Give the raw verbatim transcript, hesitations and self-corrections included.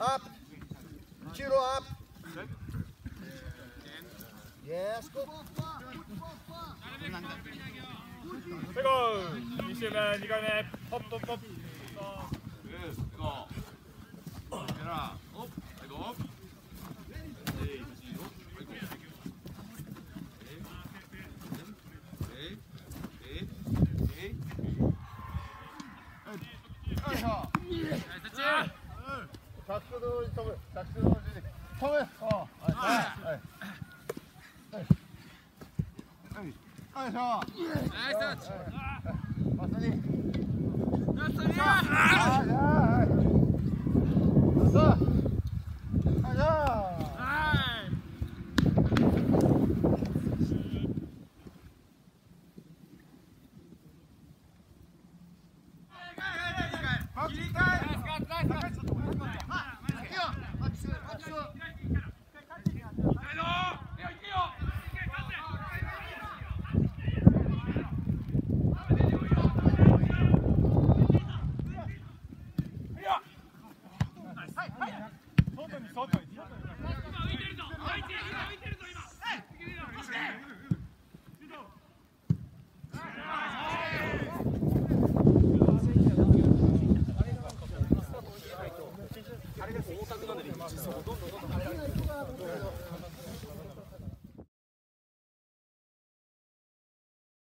Up. Chiro up. Yes, go. 최고! 이周目にかいめポッポッポッ 해라. 업. 아이고. 에이, 다시 업. 아이고. 에이. 에이. 에이. 에이. 됐지? 작수도 성을. 작수도 성을. 어. 아. 아이 좋아. 나이스. 맞으니. 나이스. 아, 야. 됐어. 가자. あれが重たくなるんで、実際ほとんど